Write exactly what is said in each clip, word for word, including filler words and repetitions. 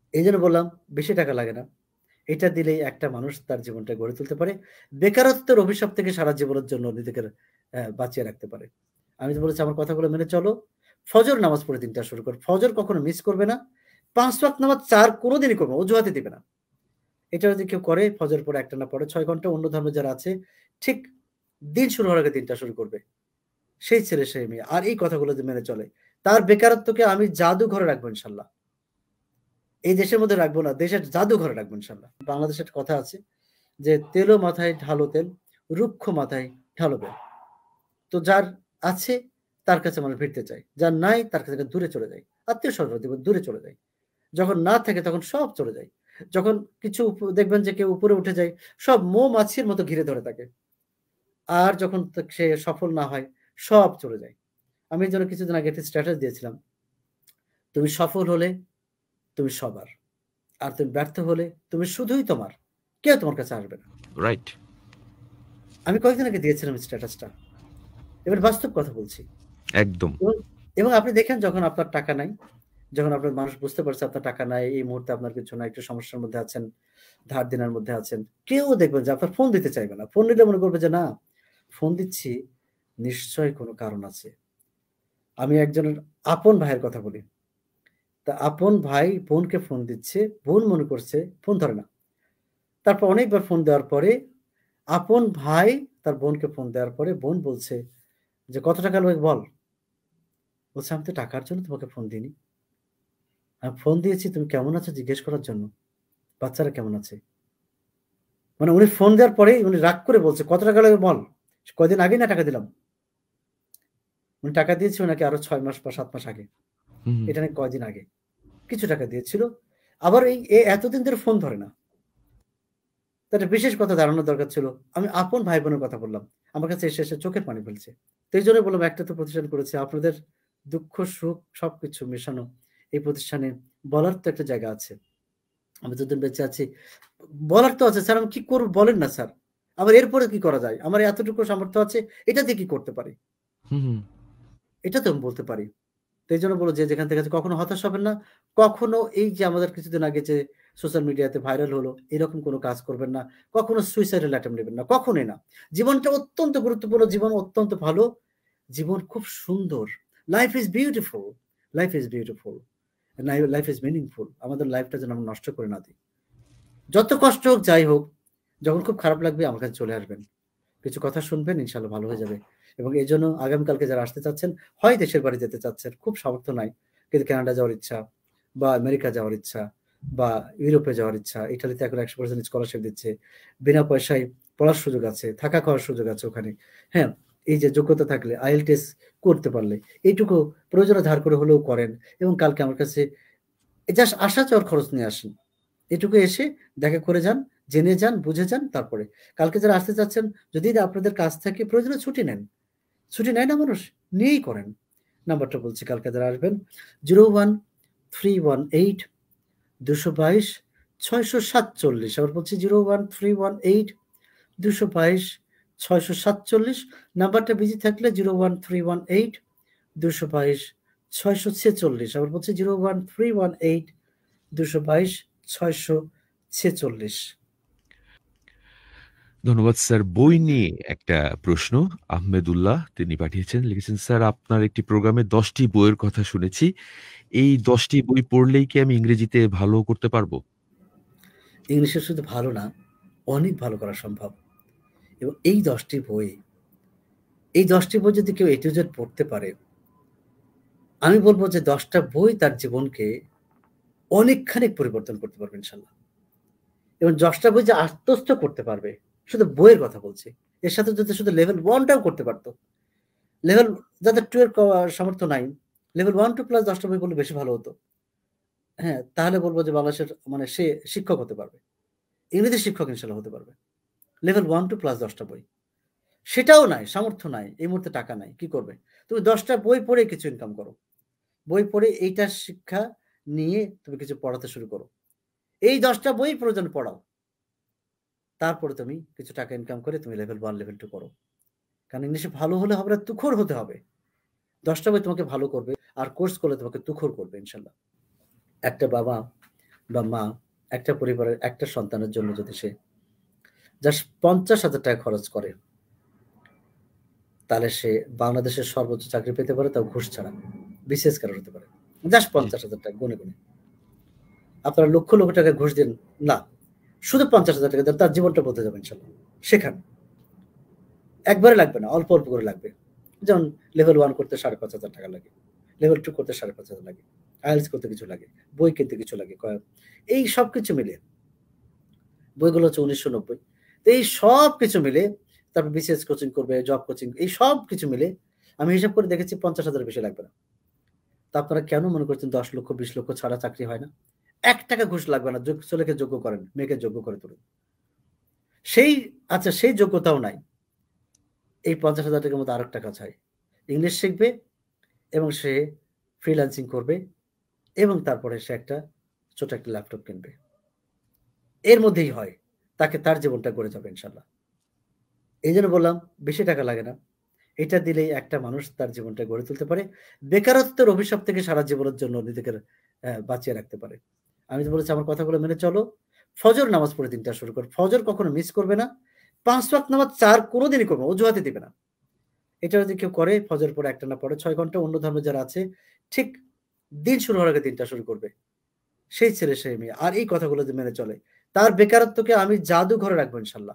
এই জন্য বললাম বেশি টাকা লাগে না। এটা দিলেই একটা মানুষ তার জীবনটা গড়ে তুলতে পারে। বেকারত্বের অভিশাপ থেকে সারা জীবনের জন্য নিজেকে অ্যা বাঁচিয়ে রাখতে পারে। আমি তো বলেছি আমার কথাগুলো মেনে চলো। ফজর নামাজ পড়ে দিনটা শুরু করো। ফজর কখনো মিস করবে না। পাঁচ ওয়াক্ত নামাজ চার কোনদিনই করবে না। অজুহাতই দিবে না। এটা যদি কেউ করে ফজর পরে একটানা পড়ে ছয় ঘন্টা অন্য ধর্মে যারা আছে ঠিক দিন শুরু হওয়ার আগে দিনটা শুরু করবে। সেই ছেলে সেই মেয়ে। আর এই কথাগুলো যদি মেনে চলে, তার বেকারত্বকে আমি জাদুঘরে রাখবো ইনশাআল্লাহ। এই দেশের মধ্যে রাখবো না, দেশের জাদুঘরে রাখবো ইনশাআল্লাহ। বাংলাদেশে একটা কথা আছে যে, "তেলো মাথায় ঢালো তেল, রুক্ষ মাথায় ঢালো বেল।" তো যার আছে তার কাছে মানুষ ভিড়তে চায়। যার নাই তার কাছে দূরে চলে যায়। আত্মীয়-স্বজন দূরে চলে যায়। যখন না থাকে তখন সব চলে যায়। যখন কিছু উপ দেখবেন যে কেউ উপরে উঠে যায়, সব মৌমাছির মতো ঘিরে ধরে তাকে। আর যখন ত সে সফল না হয়, সব চলে যায়। আমি এজন্য কিছুদিন আগে একটা স্ট্যাটাস দিয়েছিলাম। তুমি সফল হলে তুমি সবার। আর তুমি ব্যর্থ হলে তুমি শুধুই তোমার। কেউ তোমার কাছে আসবে না। রাইট। আমি কয়েকদিন আগে দিয়েছিলাম স্ট্যাটাসটা। এবার বাস্তব কথা বলছি। একদম। এবং, এবং আপনি দেখেন যখন আপনার টাকা নাই, যখন আপনার মানুষ বুঝতে পারছে আপনার টাকা নাই, এই মুহূর্তে আপনার কিছু নাই, একটু সমস্যার মধ্যে আছেন, ধার দেনার মধ্যে আছেন। কেউ দেখবেন যে আপনার ফোন দিতে চাইবে না। ফোন নিলে মনে করবে যে না, ফোন দিচ্ছি নিশ্চয়ই কোনো কারণ আছে। আমি একজনের আপন ভাইয়ের কথা বলি। তা আপন ভাই বোনকে ফোন দিচ্ছে, বোন মনে করছে ফোন ধরে না। তারপর অনেকবার ফোন দেওয়ার পরে আপন ভাই তার বোনকে ফোন দেওয়ার পরে বোন বলছে যে, "কত টাকা লাগবে বল?" বলছে, "আমি তো টাকার জন্য তোমাকে ফোন দিইনি। আমি ফোন দিয়েছি তুমি কেমন আছো জিজ্ঞেস করার জন্য। বাচ্চারা কেমন আছে?" মানে উনি ফোন দেওয়ার পরেই উনি রাগ করে বলছে, "কত টাকা লাগবে বল? কয়দিন আগেই না টাকা দিলাম।" উনি টাকা দিয়েছিল নাকি আরো ছয় মাস বা সাত মাস আগে। হুম, এটা নাকি কয়দিন আগে। কিছু টাকা দিয়েছিল। আবার এই এ এতদিন ধরে ফোন ধরে না। তো একটা বিশেষ কথা জানানোর দরকার ছিল। আমি আপন ভাই-বোনের কথা বললাম। আমার কাছে এসে, এসে চোখের পানি ফেলছে। তো এইজন্য বললাম একটা তো প্রতিষ্ঠান করেছি। আপনাদের দুঃখ, সুখ সবকিছু মেশানো এই প্রতিষ্ঠানে বলার তো একটা জায়গা আছে। আমি যতদিন বেঁচে আছি বলার তো আছে, "স্যার আমি কি করব বলেন না স্যার। আবার এরপরে কি করা যায়? আমার এতটুকু সামর্থ্য আছে, এটা দিয়ে কি করতে পারি?" হুম, হুম। এটা তো আমি বলতে পারি। তো এইজন্য বলব যে যেখান থেকে আছে কখনো হতাশ হবেন না। কখনো এই যে আমাদের কিছুদিন আগে যে সোশ্যাল মিডিয়াতে ভাইরাল হলো, এরকম কোনো কাজ করবেন না। কখনো সুইসাইডাল অ্যাটেম্প্ট নিবেন না। কখনোই না। জীবনটা অত্যন্ত গুরুত্বপূর্ণ, জীবন অত্যন্ত ভালো। জীবন খুব সুন্দর। Life is beautiful, life is beautiful. নাই লাইফ ইস মিনিংফুল। আমাদের লাইফটা যেন আমরা নষ্ট করে না দেই। যত কষ্ট হোক, যাই হোক, যখন খুব খারাপ লাগবে আমার কাছে চলে আসবেন। কিছু কথা শুনবেন, ইনশাআল্লাহ ভালো হয়ে যাবে। এবং এজন্য আগামীকালকে যারা আসতে চাচ্ছেন, হয় দেশের বাড়ি যেতে চাচ্ছেন, খুব সামর্থ্য নাই। কিন্তু কানাডা যাওয়ার ইচ্ছা বা আমেরিকা যাওয়ার ইচ্ছা বা ইউরোপে যাওয়ার ইচ্ছা। ইটালিতে এখন একশো পার্সেন্ট স্কলারশিপ দিচ্ছে। বিনা পয়সায় পড়ার সুযোগ আছে, থাকা খাওয়ার সুযোগ আছে ওখানে। হ্যাঁ? এই যে যোগ্যতা থাকলে I E L T S করতে পারলে, এইটুকু প্রয়োজনে ধার করে হলেও করেন এবং কালকে আমার কাছে জাস্ট আসা যাওয়ার খরচ নিয়ে আসেন। এটুকু এসে দেখা করে যান, জেনে যান, বুঝে যান তারপরে। কালকে যারা আসতে চাচ্ছেন, যদি আপনাদের কাজ থাকে প্রয়োজনে ছুটি নেন। ছুটি নেয় না মানুষ? নিয়েই করেন। নাম্বারটা বলছি কালকে যারা আসবেন zero one three one eight দুইশো বাইশ ছয়শো সাতচল্লিশ আবার বলছি zero one three one eight দুইশো বাইশ ছয়শো সাতচল্লিশ নাম্বারটা বিজি থাকলে zero one three one eight দুইশো বাইশ ছয়শো ছেচল্লিশ আবার বলছি zero one three one eight দুইশো বাইশ ছয়শো ছেচল্লিশ। ধন্যবাদ স্যার। বই নিয়ে একটা প্রশ্ন আহমেদুল্লাহ তিনি পাঠিয়েছেন। লিখেছেন, "স্যার আপনার একটি প্রোগ্রামে দশ টি বইয়ের কথা শুনেছি। এই দশ টি বই পড়লেই কি আমি ইংরেজিতে ভালো করতে পারবো?" ইংলিশে শুধু ভালো না, অনেক ভালো করা সম্ভব। এবং এই দশ টি বই, এই দশ টি বই যদি কেউ এ টু জেড পড়তে পারে, আমি বলব যে দশ টা বই তার জীবনকে অনেকখানি পরিবর্তন করতে পারবে ইনশাআল্লাহ। এবং দশ টা বই যে আত্মস্থ করতে পারবে, শুধু বইয়ের কথা বলছি। এর সাথে যদি শুধু লেভেল এক টাও করতে পারত। লেভেল যাদের দুই এর ক সামর্থ্য নাই, লেভেল এক দুই প্লাস দশ টা বই পড়লে বেশি ভালো হতো। হ্যাঁ, তাহলে বলব যে বাংলাদেশের মানে সে শিক্ষক হতে পারবে। ইংরেজি শিক্ষক ইনশাআল্লাহ হতে পারবে। লেভেল এক দুই প্লাস দশ টা বই। সেটাও নাই, সামর্থ্য নাই। এই মুহূর্তে টাকা নাই। কি করবে? তুমি দশ টা বই পড়ে কিছু ইনকাম করো। বই পড়ে এইটার শিক্ষা নিয়ে তুমি কিছু পড়াতে শুরু করো। এই দশ টা বই প্রয়োজনে পড়াও। তারপরে তুমি কিছু টাকা ইনকাম করে তুমি লেভেল এক, লেভেল দুই করো। কারণ ইংলিশে ভালো হলে হবে না, তুখোড় হতে হবে। দশ টা বই তোমাকে ভালো করবে। আর কোর্স করলে তোমাকে তুখোড় করবে ইনশাআল্লাহ। একটা বাবা বা মা একটা পরিবারের একটা সন্তানের জন্য যদি সে জাস্ট পঞ্চাশ হাজার টাকা খরচ করে তাহলে সে বাংলাদেশের সর্বোচ্চ চাকরি পেতে পারে, তাও ঘুষ ছাড়া। বিসিএস ক্যাডার হতে পারে। জাস্ট জি। পঞ্চাশ হাজার টাকা গুনে, গুনে। আপনারা লক্ষ, লক্ষ টাকা ঘুষ দিন। না। শুধু পঞ্চাশ হাজার টাকা দেন, তার জীবনটা বদলে যাবে ইনশাআল্লাহ। শেখান। একবারে লাগবে না, অল্প, অল্প করে লাগবে। যেমন লেভেল ওয়ান করতে সাড়ে পাঁচ হাজার টাকা লাগে। লেভেল টু করতে সাড়ে পাঁচ হাজার লাগে। আইএলটিএস করতে কিছু লাগে। বই কিনতে কিছু লাগে। কয় এই সবকিছু মিলে বইগুলো হচ্ছে উনিশশো নব্বই। তো এই সবকিছু মিলে তারপর বিসিএস কোচিং করবে, জব কোচিং, এই সবকিছু মিলে আমি হিসাব করে দেখেছি পঞ্চাশ হাজার এর বেশি লাগবে না। তো আপনারা কেন মনে করছেন দশ লক্ষ বিশ লক্ষ ছাড়া চাকরি হয় না? এক টাকা ঘুষ লাগবে না। যোগ ছেলেকে যোগ্য করেন, মেয়েকে যোগ্য করে তুলুন। সেই আচ্ছা সেই যোগ্যতাও নাই। এই পঞ্চাশ হাজার টাকার মধ্যে আরেকটা কাজ হয়। ইংলিশ শিখবে এবং সে ফ্রিল্যান্সিং করবে এবং তারপরে সে একটা ছোট একটা ল্যাপটপ কিনবে। এর মধ্যেই হয়। তাকে তার জীবনটা গড়ে যাবে ইনশাআল্লাহ। এইজন্য বললাম বেশি টাকা লাগে না। এটা দিলেই একটা মানুষ তার জীবনটা গড়ে তুলতে পারে। বেকারত্বের অভিশাপ থেকে সারা জীবনের জন্য নিজেকে অ্যা বাঁচিয়ে রাখতে পারে। আমি তো বলেছি আমার কথাগুলো মেনে চলো। ফজর নামাজ পড়ে দিনটা শুরু করো। ফজর কখনো মিস করবে না। পাঁচ ওয়াক্ত নামাজ চার কোনদিনই করবে না। অজুহাতে দিবে না। এটা যদি কেউ করে ফজর পরে একটানা পড়ে ছয় ঘন্টা অন্য ধর্মে যারা আছে ঠিক দিন শুরু হওয়ার আগে দিনটা শুরু করবে। সেই ছেলে সেই মেয়ে। আর এই কথাগুলো যদি মেনে চলে, তার বেকারত্বকে আমি জাদুঘরে রাখবো ইনশাআল্লাহ।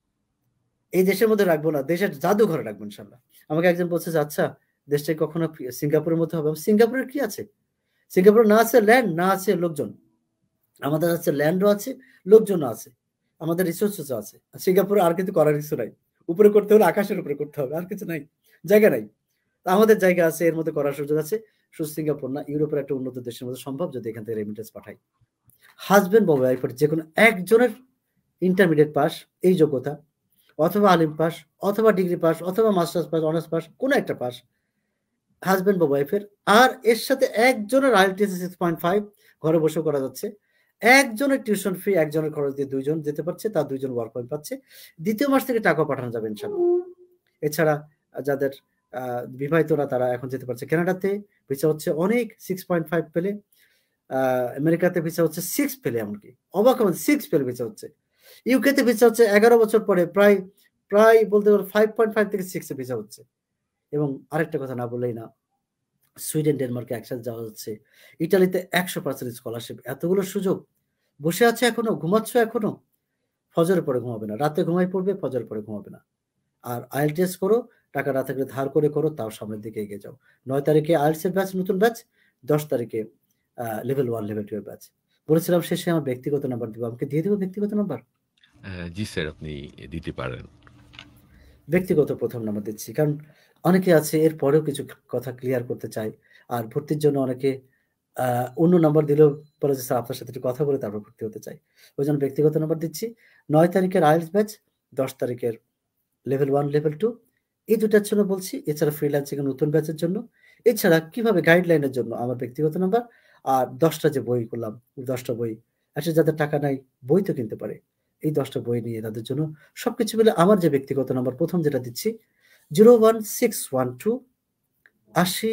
এই দেশের মধ্যে রাখবো না, দেশের জাদুঘরে রাখবো ইনশাআল্লাহ। আমাকে একজন বলছে যে, "আচ্ছা দেশটাকে কখনো পি সিঙ্গাপুরের মতো হবে?" সিঙ্গাপুরের কি আছে? সিঙ্গাপুরে না আছে ল্যান্ড, না আছে লোকজন। আমাদের আছে ল্যান্ডও আছে, লোকজনও আছে। আমাদের রিসোর্সেস ও আছে। সিঙ্গাপুরে আর কিছু করার কিছু নাই। উপরে করতে হলে আকাশের উপরে করতে হবে। আর কিছু নাই। জায়গা নাই। আমাদের জায়গা আছে, এর মধ্যে করার সুযোগ আছে। শুধু সিঙ্গাপুর না, ইউরোপের একটা উন্নত দেশের মধ্যে সম্ভব যদি এখান থেকে রেমিটেন্স পাঠাই। হাসব্যান্ড বা ওয়াইফের যেকোনো একজনের ইন্টারমিডিয়েট পাস এই যোগ্যতা অথবা আলিম পাস অথবা ডিগ্রি পাস অথবা মাস্টার্স পাস, অনার্স পাস কোন একটা পাস। হাসব্যান্ড বা ওয়াইফের আর এর সাথে একজনের আইএলটিএস ছয় পয়েন্ট পাঁচ ঘরে বসেও করা যাচ্ছে। একজনের টিউশন ফি একজনের খরচ দিয়ে দুই জন যেতে পারছে, তার দুই জন ওয়ার্ক পয়েন্ট পাচ্ছে। দ্বিতীয় মাস থেকে টাকাও পাঠানো যাবে ইনশাআল্লাহ। এছাড়া আ যাদের আ বিবাহিতরা তারা এখন যেতে পারছে কানাডাতে ভিসা হচ্ছে অনেক ছয় পয়েন্ট পাঁচ পেলে। আ আমেরিকাতে ভিসা হচ্ছে ছয় পেলে এমনকি। অবাক হবেন ছয় পেলে ভিসা হচ্ছে। ইউকেতে ভিসা হচ্ছে এগারো বছর পরে প্রায়, প্রায় বলতে পারেন পাঁচ পয়েন্ট পাঁচ থেকে ছয় এ ভিসা হচ্ছে। এবং আরেকটা কথা না বললেই না। সুইডেন, ডেনমার্কে একসাথে যাওয়া যাচ্ছে। ইটালিতে একশো পার্সেন্ট স্কলারশিপ। এতগুলো সুযোগ। বসে আছে এখনো, ঘুমাচ্ছ এখনো? ফজরের পরে ঘুমাবে না। রাতে ঘুমায় পড়বে, ফজরের পরে ঘুমাবে না। আর আইএলটিএস করো, টাকা না থাকলে ধার করে করো, তাও সামনের দিকে এগিয়ে যাও। নয় তারিখে আইএলটিএস এর ব্যাচ, নতুন ব্যাচ। দশ তারিখে আ লেভেল ওয়ান, লেভেল টু এর ব্যাচ। বলেছিলাম শেষে আমার ব্যক্তিগত নাম্বার দিব। আমাকে দিয়ে দিব ব্যক্তিগত নাম্বার? অ্যা জি স্যার, আপনি দিতে পারেন। ব্যক্তিগত প্রথম নাম্বার দিচ্ছি। কারণ অনেকে আছে এরপরেও কিছু কথা ক্লিয়ার করতে চায়। আর ভর্তির জন্য অনেকে আ অন্য নাম্বার দিলেও বলে যে, "স্যার আপনার সাথে একটু কথা বলে তারপর ভর্তি হতে চাই।" ওইজন্য ব্যক্তিগত নাম্বার দিচ্ছি। নয় তারিখের আইএলটিএস ব্যাচ, দশ তারিখের লেভেল ওয়ান, লেভেল টু এই দুই টার জন্য বলছি। এছাড়া ফ্রিল্যান্সিং এর নতুন ব্যাচের জন্য। এছাড়া কিভাবে গাইডলাইন এর জন্য আমার ব্যক্তিগত নাম্বার। আর দশ টা যে বই করলাম, দশ টা বই। আসলে যাদের টাকা নাই বই তো কিনতে পারে। এই দশ টা বই নিয়ে তাদের জন্য সবকিছু মিলে আমার যে ব্যক্তিগত নাম্বার প্রথম যেটা দিচ্ছি zero one six one two আশি,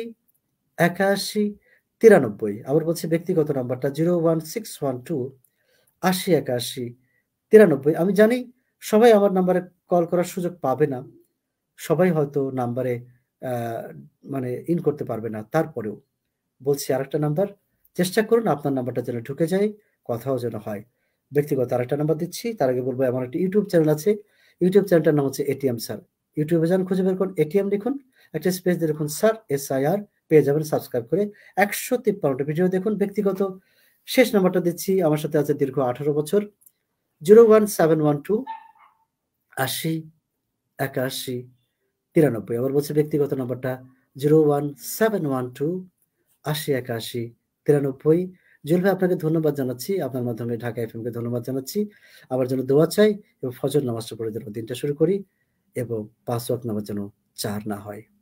একাশি, তিরানব্বই। আবার বলছি ব্যক্তিগত নাম্বারটা zero one six one two আশি, একাশি, তিরানব্বই। আমি জানি সবাই আমার নাম্বারে কল করার সুযোগ পাবে না। সবাই হয়তো নাম্বারে আ মানে ইন করতে পারবে না। তারপরেও বলছি আরেকটা নাম্বার। চেষ্টা করুন আপনার নাম্বারটা যেন ঢুকে যায়, কথাও যেন হয়। ব্যক্তিগত আরেকটা নাম্বার দিচ্ছি। তার আগে বলব আমার একটা ইউটিউব চ্যানেল আছে। ইউটিউব চ্যানেলটার নাম হচ্ছে এটিএম স্যার। ইউটিউবে যান খুঁজে বের করুন এটিএম লিখুন। একটা স্পেস দিয়ে লিখুন স্যার, এস আই আর পেয়ে যাবেন সাবস্ক্রাইব করে। একশো তিপ্পান্ন টা ভিডিও দেখুন ব্যক্তিগত। শেষ নাম্বারটা দিচ্ছি আমার সাথে আছে দীর্ঘ আঠারো বছর। Zero one seven one two আশি, একাশি, তিরানব্বই। আবার বলছি ব্যক্তিগত নাম্বারটা zero one seven one two আশি, একাশি, তিরানব্বই। জুয়েল ভাই আপনাকে ধন্যবাদ জানাচ্ছি। আপনার মাধ্যমে ঢাকা এফএম কে ধন্যবাদ জানাচ্ছি। আমার জন্য দোয়া চাই এবং ফজর নামাজটা পড়ে যেন দিনটা শুরু করি এবং পাঁচ ওয়াক্ত নামাজ যেন চার না হয়।